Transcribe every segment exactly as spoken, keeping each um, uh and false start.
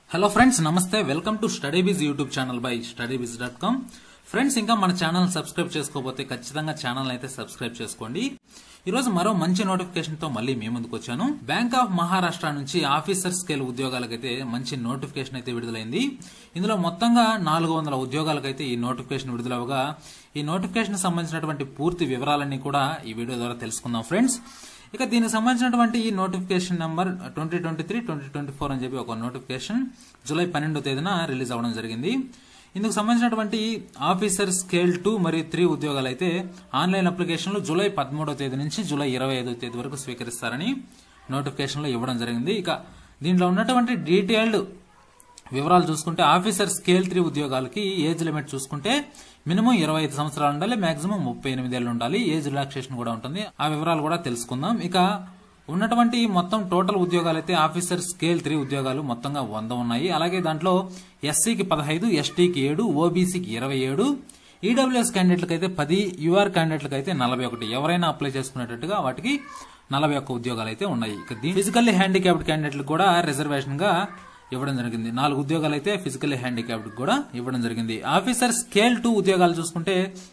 Hello friends, నమస్తే. Welcome to Studybiz YouTube channel by Studybiz dot com. Friends, ఇంకా మన channel subscribe చేసుకోకపోతే ఖచ్చితంగా ఛానల్ అయితే సబ్స్క్రైబ్ చేసుకోండి. ఈ రోజు మరో మంచి నోటిఫికేషన్ తో మళ్ళీ మీ ముందుకు వచ్చాను. బ్యాంక్ ఆఫ్ మహారాష్ట్ర నుంచి ఆఫీసర్ స్కేల్ ఉద్యోగాలకైతే మంచి నోటిఫికేషన్ అయితే విడుదలైంది. ఇందులో మొత్తంగా నాలుగు వందల ఉద్యోగాలకైతే ఈ నోటిఫికేషన్ విడుదలవగా ఈ నోటిఫికేషన్ సంబంధించినటువంటి పూర్తి వివరాలన్నీ కూడా ఈ వీడియో ద్వారా తెలుసుకుందాం ఫ్రెండ్స్. ఇక దీనికి సంబంధించినటువంటి ఈ notification number twenty twenty three twenty twenty four అని చెప్పి ఒక నోటిఫికేషన్ జూలై పన్నెండో తేదీన రిలీజ్ అవ్వడం జరిగింది. ఇందుకు సంబంధించినటువంటి ఆఫీసర్ స్కేల్ టూ మరియు త్రీ ఉద్యోగాలు అయితే ఆన్లైన్ అప్లికేషన్లు జూలై పదమూడో తేదీ నుంచి జూలై ఇరవై ఐదో తేదీ వరకు స్వీకరిస్తారని నోటిఫికేషన్ లో ఇవ్వడం జరిగింది. ఇక దీంట్లో ఉన్నటువంటి డీటెయిల్డ్ వివరాలు చూసుకుంటే ఆఫీసర్ స్కేల్ త్రీ ఉద్యోగాలకి ఏజ్ లిమిట్ చూసుకుంటే మినిమం ఇరవై ఐదు సంవత్సరాలు ఉండాలి, మాక్సిమం ముప్పై ఎనిమిది ఏళ్ళు ఉండాలి. ఏజ్ రిలాక్సేషన్ కూడా ఉంటుంది. ఆ వివరాలు కూడా తెలుసుకుందాం. ఇక ఉన్నటువంటి మొత్తం టోటల్ ఉద్యోగాలు అయితే ఆఫీసర్ స్కేల్ త్రీ ఉద్యోగాలు మొత్తంగా వంద ఉన్నాయి. అలాగే దాంట్లో ఎస్సీకి పదహైదు, ఎస్టీకి ఏడు, ఓబీసీకి ఇరవై ఏడు, ఈడబ్ల్యూఎస్ క్యాండిడేట్లకు అయితే పది, యూఆర్ క్యాండిడేట్లకు అయితే నలభై ఒకటి ఎవరైనా అప్లై చేసుకునేటట్టుగా వాటికి నలభై ఒక్క ఉద్యోగాలు అయితే ఉన్నాయి. ఇక ఫిజికల్లీ హ్యాండిక్యాప్డ్ క్యాండిడేట్లకు కూడా రిజర్వేషన్ గా ఇవ్వడం జరిగింది. నాలుగు ఉద్యోగాలు అయితే ఫిజికల్లీ హ్యాండిక్యాప్డ్ కూడా ఇవ్వడం జరిగింది. ఆఫీసర్ స్కేల్ టూ ఉద్యోగాలు చూసుకుంటే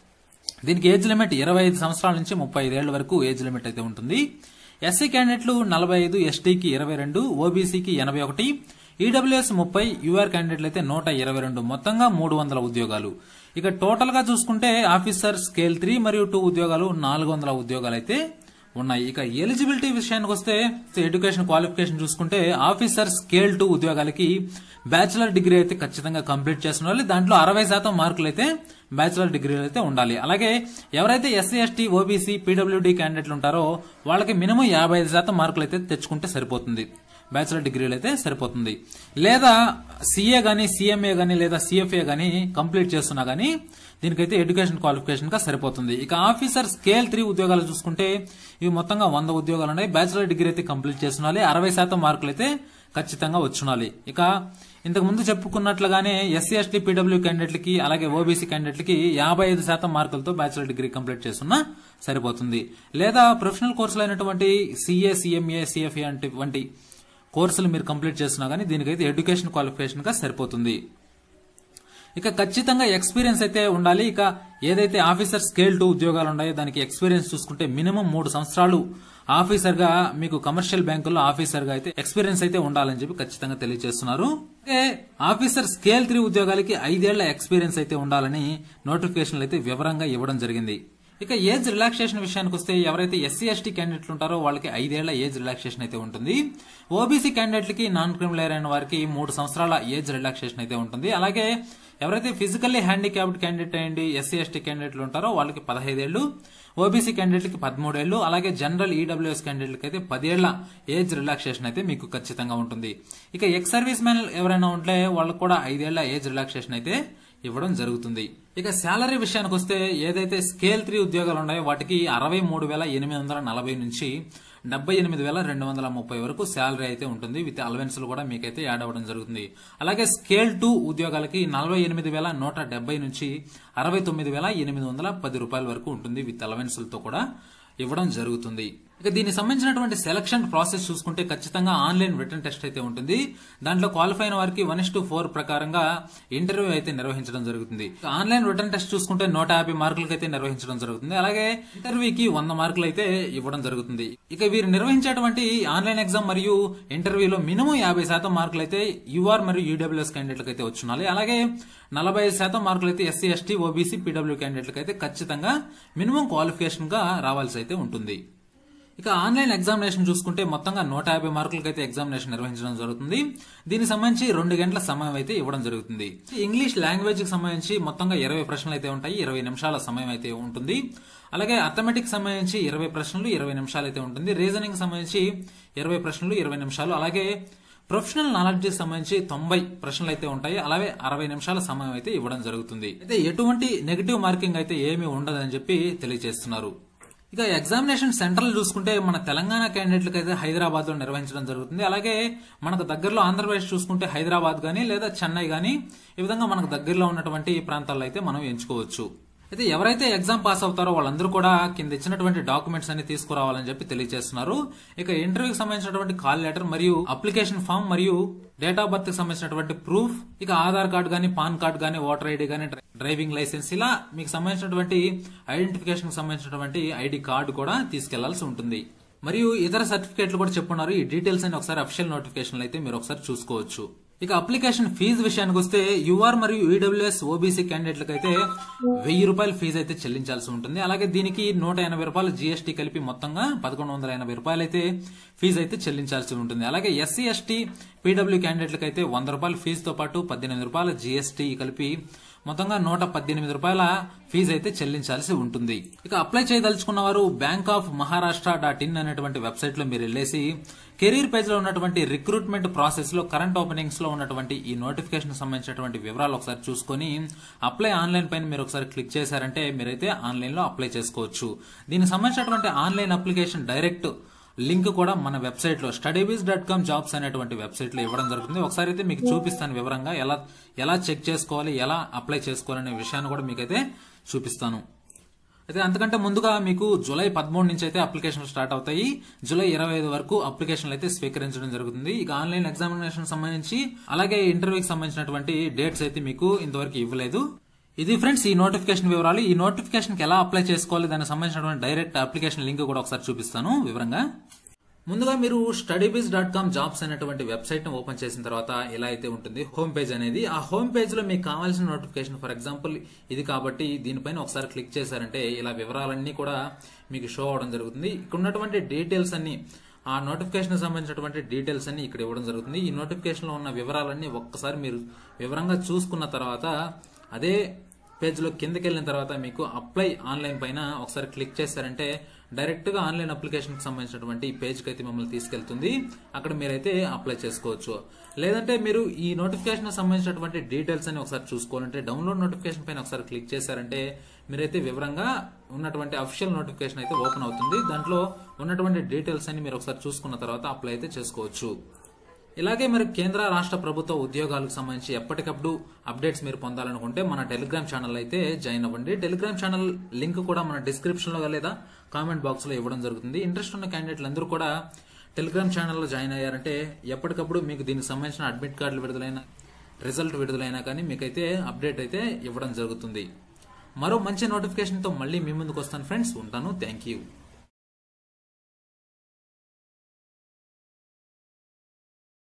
దీనికి ఏజ్ లిమిట్ ఇరవై ఐదు సంవత్సరాల నుంచి ముప్పై ఐదేళ్ల వరకు ఏజ్ లిమిట్ అయితే ఉంటుంది. ఎస్సీ క్యాండిడేట్లు నలభై ఐదు, ఎస్టీకి ఇరవై రెండు, ఓబీసీకి ఎనభై ఒకటి, ఈడబ్ల్యూఎస్ ముప్పై, యూఆర్ క్యాండిడేట్లు అయితే నూట ఇరవై రెండు, మొత్తంగా మూడు వందల ఉద్యోగాలు. ఇక టోటల్ గా చూసుకుంటే ఆఫీసర్ స్కేల్ త్రీ మరియు టూ ఉద్యోగాలు నాలుగు వందల ఉద్యోగాలు అయితే ఉన్నాయి. ఇక ఎలిజిబిలిటీ విషయానికి వస్తే ఎడ్యుకేషన్ క్వాలిఫికేషన్ చూసుకుంటే ఆఫీసర్ స్కేల్ టూ ఉద్యోగాలకి బ్యాచిలర్ డిగ్రీ అయితే ఖచ్చితంగా కంప్లీట్ చేస్తున్న దాంట్లో అరవై శాతం మార్కులు అయితే బ్యాచిలర్ డిగ్రీలు అయితే ఉండాలి. అలాగే ఎవరైతే ఎస్సీ, ఎస్టీ, ఓబీసీ, పీడబ్ల్యూడీ క్యాండిడేట్లు ఉంటారో వాళ్ళకి మినిమం యాభై ఐదు శాతం మార్కులు అయితే తెచ్చుకుంటే సరిపోతుంది. బ్యాచిలర్ డిగ్రీలు అయితే సరిపోతుంది. లేదా సీఏ గానీ, సిఎంఏ గానీ లేదా సిఎఫ్ఏ గానీ కంప్లీట్ చేస్తున్నా గానీ దీనికైతే ఎడ్యుకేషన్ క్వాలిఫికేషన్ గా సరిపోతుంది. ఇక ఆఫీసర్ స్కేల్ త్రీ ఉద్యోగాలు చూసుకుంటే ఇవి మొత్తంగా వంద ఉద్యోగాలు ఉన్నాయి. బ్యాచిలర్ డిగ్రీ అయితే కంప్లీట్ చేస్తున్నారు. అరవై శాతం మార్కులు అయితే ఖచ్చితంగా వచ్చునాలి. ఇక ఇంతకు ముందు చెప్పుకున్నట్లుగానే ఎస్సీ, ఎస్టీ, పీడబ్ల్యూ క్యాండిడేట్లకి అలాగే ఓబీసీ క్యాండిడేట్లకి యాభై ఐదు శాతం మార్కులతో బ్యాచిలర్ డిగ్రీ కంప్లీట్ చేస్తున్నా సరిపోతుంది. లేదా ప్రొఫెషనల్ కోర్సులు అయినటువంటి సిఏ, సిఎంఏ, సిఎఫ్ఏ వంటి కోర్సులు మీరు కంప్లీట్ చేస్తున్నా గానీ దీనికైతే ఎడ్యుకేషన్ క్వాలిఫికేషన్ గా సరిపోతుంది. ఇక ఖచ్చితంగా ఎక్స్పీరియన్స్ అయితే ఉండాలి. ఇక ఏదైతే ఆఫీసర్ స్కేల్ టూ ఉద్యోగాలు ఉన్నాయో దానికి ఎక్స్పీరియన్స్ చూసుకుంటే మినిమం మూడు సంవత్సరాలు ఆఫీసర్ గా మీకు కమర్షియల్ బ్యాంకుల్లో ఆఫీసర్ గా అయితే ఎక్స్పీరియన్స్ అయితే ఉండాలని చెప్పి ఖచ్చితంగా తెలియజేస్తున్నారు. ఆఫీసర్ స్కేల్ త్రీ ఉద్యోగాలకి ఐదేళ్ల ఎక్స్పీరియన్స్ అయితే ఉండాలని నోటిఫికేషన్లు అయితే వివరంగా ఇవ్వడం జరిగింది. ఇక ఏజ్ రిలాక్సేషన్ విషయానికి వస్తే ఎవరైతే ఎస్సీ, ఎస్టీ క్యాండిడేట్లు ఉంటారో వాళ్ళకి ఐదేళ్ల ఏజ్ రిలాక్సేషన్ అయితే ఉంటుంది. ఓబీసీ క్యాండిడేట్లకి, నాన్ క్రిమినల్ అయిన వారికి మూడు సంవత్సరాల ఏజ్ రిలాక్సేషన్ అయితే ఉంటుంది. అలాగే ఎవరైతే ఫిజికల్లీ హ్యాండిక్యాప్డ్ క్యాండిడేట్ అయ్యండి ఎస్సీ, ఎస్టీ క్యాండిడేట్లు ఉంటారో వాళ్ళకి పదహైదేళ్లు, ఓబీసీ క్యాండిడేట్లకి పదమూడేళ్లు, అలాగే జనరల్ ఈడబ్ల్యూఎస్ క్యాండిడేట్లకి అయితే పదేళ్ల ఏజ్ రిలాక్సేషన్ అయితే మీకు ఖచ్చితంగా ఉంటుంది. ఇక ఎక్స్ సర్వీస్ మ్యాన్ ఎవరైనా ఉంటే వాళ్ళకు కూడా ఐదేళ్ల ఏజ్ రిలాక్సేషన్ అయితే ఇవ్వడం జరుగుతుంది. ఇక శాలరీ విషయానికి వస్తే ఏదైతే స్కేల్ త్రీ ఉద్యోగాలు ఉన్నాయో వాటికి అరవై మూడు వేల ఎనిమిది వందల నలభై నుంచి డెబ్బై ఎనిమిది వేల రెండు వందల ముప్పై వరకు శాలరీ అయితే ఉంటుంది. విత్ అలవెన్స్లు కూడా మీకైతే యాడ్ అవ్వడం జరుగుతుంది. అలాగే స్కేల్ టూ ఉద్యోగాలకి నలభై ఎనిమిది వేల నూట డెబ్బై నుంచి అరవై తొమ్మిది వేల ఎనిమిది వందల పది రూపాయల వరకు ఉంటుంది. విత్ అలవెన్స్లతో కూడా ఇవ్వడం జరుగుతుంది. ఇక దీనికి సంబంధించినటువంటి సెలక్షన్ ప్రాసెస్ చూసుకుంటే ఖచ్చితంగా ఆన్లైన్ రిటర్న్ టెస్ట్ అయితే ఉంటుంది. దాంట్లో క్వాలిఫై అయిన వారికి వన్ ఇస్ టు ఫోర్ ప్రకారంగా ఇంటర్వ్యూ అయితే నిర్వహించడం జరుగుతుంది. ఆన్లైన్ రిటర్న్ టెస్ట్ చూసుకుంటే నూట యాభై మార్కులకి అయితే నిర్వహించడం జరుగుతుంది. అలాగే ఇంటర్వ్యూకి వంద మార్కులు అయితే ఇవ్వడం జరుగుతుంది. ఇక వీరు నిర్వహించేటువంటి ఆన్లైన్ ఎగ్జామ్ మరియు ఇంటర్వ్యూలో మినిమం యాభై శాతం మార్కులు అయితే యూఆర్ మరియు ఈడబ్ల్యూఎస్ క్యాండిడేట్లకు అయితే వచ్చునాలి. అలాగే నలభై ఐదు శాతం మార్కులు అయితే ఎస్సీ, ఎస్టీ, ఓబీసీ, పీడబ్ల్యూ క్యాండిడేట్లకు అయితే ఖచ్చితంగా మినిమం క్వాలిఫికేషన్ గా రావాల్సి అయితే ఉంటుంది. ఇక ఆన్లైన్ ఎగ్జామినేషన్ చూసుకుంటే మొత్తంగా నూట యాభై మార్కులకి అయితే ఎగ్జామినేషన్ నిర్వహించడం జరుగుతుంది. దీనికి సంబంధించి రెండు గంటల సమయం అయితే ఇవ్వడం జరుగుతుంది. ఇంగ్లీష్ లాంగ్వేజ్ కి సంబంధించి మొత్తంగా ఇరవై ప్రశ్నలు అయితే ఉంటాయి. ఇరవై నిమిషాల సమయం అయితే ఉంటుంది. అలాగే అథమెటిక్ సంబంధించి ఇరవై ప్రశ్నలు ఇరవై నిమిషాలు అయితే ఉంటుంది. రీజనింగ్ సంబంధించి ఇరవై ప్రశ్నలు ఇరవై నిమిషాలు. అలాగే ప్రొఫెషనల్ నాలెడ్జ్ సంబంధించి తొంభై ప్రశ్నలు అయితే ఉంటాయి. అలాగే అరవై నిమిషాల సమయం అయితే ఇవ్వడం జరుగుతుంది. అయితే ఎటువంటి నెగిటివ్ మార్కింగ్ అయితే ఏమీ ఉండదని చెప్పి తెలియజేస్తున్నారు. ఇక ఎగ్జామినేషన్ సెంటర్లు చూసుకుంటే మన తెలంగాణ క్యాండిడేట్లకు అయితే హైదరాబాద్ లో నిర్వహించడం జరుగుతుంది. అలాగే మనకు దగ్గరలో ఆంధ్రప్రదేశ్ చూసుకుంటే హైదరాబాద్ గానీ లేదా చెన్నై గానీ ఈ విధంగా మనకు దగ్గరలో ఉన్నటువంటి ప్రాంతాల్లో అయితే మనం ఎంచుకోవచ్చు. అయితే ఎవరైతే ఎగ్జామ్ పాస్ అవుతారో వాళ్ళందరూ కూడా కింద ఇచ్చినటువంటి డాక్యుమెంట్స్ అన్ని తీసుకురావాలని చెప్పి తెలియజేస్తున్నారు. ఇక ఇంటర్వ్యూకి సంబంధించినటువంటి కాల్ లెటర్ మరియు అప్లికేషన్ ఫామ్ మరియు డేట్ ఆఫ్ బర్త్ కి సంబంధించినటువంటి ప్రూఫ్, ఇక ఆధార్ కార్డు గానీ, పాన్ కార్డు గానీ, ఓటర్ ఐడి గానీ, డ్రైవింగ్ లైసెన్స్, ఇలా మీకు సంబంధించినటువంటి ఐడెంటిఫికేషన్ కి సంబంధించినటువంటి ఐడి కార్డు కూడా తీసుకెళ్లాల్సి ఉంటుంది. మరియు ఇతర సర్టిఫికేట్లు కూడా చెప్పున్నారు. ఈ డీటెయిల్స్ అని ఒకసారి అఫిషియల్ నోటిఫికేషన్ అయితే మీరు ఒకసారి చూసుకోవచ్చు. ఇక అప్లికేషన్ ఫీజు విషయానికి వస్తే యూఆర్ మరియు ఈడబ్ల్యూఎస్ ఓబీసీ క్యాండిడేట్లకు అయితే వెయ్యి రూపాయల ఫీజు అయితే చెల్లించాల్సి ఉంటుంది. అలాగే దీనికి నూట ఎనభై రూపాయలు జీఎస్టీ కలిపి మొత్తంగా పదకొండు వందల ఎనభై రూపాయలు అయితే ఫీజు అయితే చెల్లించాల్సి ఉంటుంది. అలాగే ఎస్సీ ఎస్టీ పీడబ్ల్యూ క్యాండిడేట్లకు అయితే వంద రూపాయల ఫీజుతో పాటు పద్దెనిమిది రూపాయల జీఎస్టీ కలిపి మొత్తంగా నూట పద్దెనిమిది రూపాయల ఫీజు అయితే చెల్లించాల్సి ఉంటుంది. ఇక అప్లై చేయదలుచుకున్న వారు bank of Maharashtra dot in అనేటువంటి వెబ్సైట్ లో మీరు వెళ్ళేసి కెరీర్ పేజ్ లో ఉన్నటువంటి రిక్రూట్మెంట్ ప్రాసెస్ లో కరెంట్ ఓపెనింగ్స్ లో ఉన్నటువంటి ఈ నోటిఫికేషన్ సంబంధించినటువంటి వివరాలు ఒకసారి చూసుకొని అప్లై ఆన్లైన్ పైన మీరు ఒకసారి క్లిక్ చేశారంటే మీరైతే ఆన్లైన్ లో అప్లై చేసుకోవచ్చు. దీనికి సంబంధించినటువంటి ఆన్లైన్ అప్లికేషన్ డైరెక్ట్ లింక్ కూడా మన వెబ్సైట్ లో స్టడీబీజ్ డాట్ కామ్ జాబ్స్ అనేటువంటి వెబ్సైట్ లో ఇవ్వడం జరుగుతుంది. ఒకసారి అయితే మీకు చూపిస్తాను వివరంగా ఎలా ఎలా చెక్ చేసుకోవాలి, ఎలా అప్లై చేసుకోవాలనే విషయాన్ని కూడా మీకైతే చూపిస్తాను. అయితే అంతకంటే ముందుగా మీకు జూలై పదమూడు నుంచి అయితే అప్లికేషన్లు స్టార్ట్ అవుతాయి. జూలై ఇరవై ఐదు వరకు అప్లికేషన్లు అయితే స్వీకరించడం జరుగుతుంది. ఇక ఆన్లైన్ ఎగ్జామినేషన్ సంబంధించి అలాగే ఇంటర్వ్యూకి సంబంధించినటువంటి డేట్స్ అయితే మీకు ఇంతవరకు ఇవ్వలేదు. ఇది ఫ్రెండ్స్ ఈ నోటిఫికేషన్ వివరాలు. ఈ నోటిఫికేషన్ కి ఎలా అప్లై చేసుకోవాలి, దానికి సంబంధించినటువంటి డైరెక్ట్ అప్లికేషన్ లింక్ కూడా ఒకసారి చూపిస్తాను వివరంగా. ముందుగా మీరు స్టడీబీజ్ డాట్ కామ్ జాబ్స్ అనేటువంటి వెబ్సైట్ ను ఓపెన్ చేసిన తర్వాత ఇలా అయితే ఉంటుంది హోమ్ పేజ్ అనేది. ఆ హోమ్ పేజ్ లో మీకు కావాల్సిన నోటిఫికేషన్ ఫర్ ఎగ్జాంపుల్ ఇది కాబట్టి దీనిపైన ఒకసారి క్లిక్ చేశారంటే ఇలా వివరాలన్నీ కూడా మీకు షో అవడం జరుగుతుంది. ఇక్కడ ఉన్నటువంటి డీటెయిల్స్ అన్ని, ఆ నోటిఫికేషన్ సంబంధించినటువంటి డీటెయిల్స్ అన్ని ఇక్కడ ఇవ్వడం జరుగుతుంది. ఈ నోటిఫికేషన్ లో ఉన్న వివరాలన్నీ ఒక్కసారి మీరు వివరంగా చూసుకున్న తర్వాత అదే పేజ్ లో కిందకి వెళ్ళిన తర్వాత మీకు అప్లై ఆన్లైన్ పైన ఒకసారి క్లిక్ చేశారంటే డైరెక్ట్ గా ఆన్లైన్ అప్లికేషన్ కి సంబంధించినటువంటి ఈ పేజ్ కి అయితే మిమ్మల్ని తీసుకెళ్తుంది. అక్కడ మీరైతే అప్లై చేసుకోవచ్చు. లేదంటే మీరు ఈ నోటిఫికేషన్ సంబంధించినటువంటి డీటెయిల్స్ అని ఒకసారి చూసుకోవాలంటే డౌన్లోడ్ నోటిఫికేషన్ పైన ఒకసారి క్లిక్ చేశారంటే మీరైతే వివరంగా ఉన్నటువంటి అఫిషియల్ నోటిఫికేషన్ అయితే ఓపెన్ అవుతుంది. దాంట్లో ఉన్నటువంటి డీటెయిల్స్ అని మీరు ఒకసారి చూసుకున్న తర్వాత అప్లై అయితే చేసుకోవచ్చు. ఇలాగే మరి కేంద్ర రాష్ట్ర ప్రభుత్వ ఉద్యోగాలకు సంబంధించి ఎప్పటికప్పుడు అప్డేట్స్ మీరు పొందాలనుకుంటే మన టెలిగ్రామ్ ఛానల్ అయితే జాయిన్ అవ్వండి. టెలిగ్రామ్ ఛానల్ లింక్ కూడా మన డిస్క్రిప్షన్ లో లేదా కామెంట్ బాక్స్ లో ఇవ్వడం జరుగుతుంది. ఇంట్రెస్ట్ ఉన్న క్యాండిడేట్లు అందరూ కూడా టెలిగ్రామ్ ఛానల్లో జాయిన్ అయ్యారంటే ఎప్పటికప్పుడు మీకు దీనికి సంబంధించిన అడ్మిట్ కార్డులు విడుదలైన, రిజల్ట్ విడుదలైనా కానీ మీకైతే అప్డేట్ అయితే ఇవ్వడం జరుగుతుంది. మరో మంచి నోటిఫికేషన్ తో మళ్ళీ మీ ముందుకు వస్తాను ఫ్రెండ్స్. ఉంటాను. Thank you.